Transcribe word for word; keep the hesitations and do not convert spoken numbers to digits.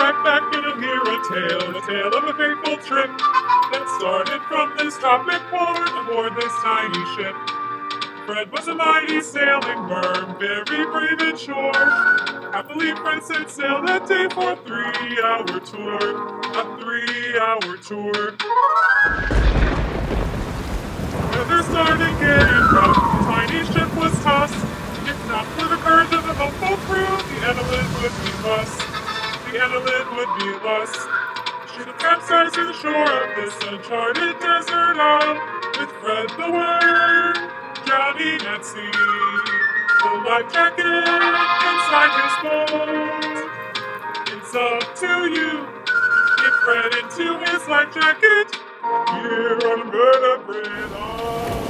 back, back, and hear a tale, a tale of a fateful trip that started from this tropic port aboard this tiny ship. Fred was a mighty sailing worm, very brave and sure. Happily Fred set sail that day for a three-hour tour, a three-hour tour. Weather started getting rough, the tiny ship was tossed. If not for the courage of the hopeful crew, the Annelid would be lost. The Annelid would be lost. She'd have capsized to the shore of this uncharted desert isle, with Fred the worm drowning at sea. The life jacket inside his boat. It's up to you. Get Fred into his life jacket. Here on Vertebrate Isle.